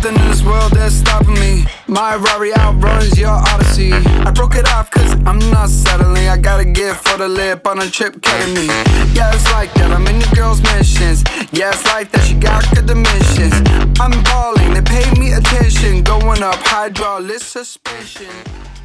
nothing in this world that's stopping me. My Rari outruns your Odyssey. I broke it off cause I'm not settling. I gotta get for the lip on a trip ketamine. Yeah, it's like that, I'm in the girl's missions. Yeah, it's like that, she got good dimensions. I'm balling, they pay me attention. Going up, hydraulic suspension.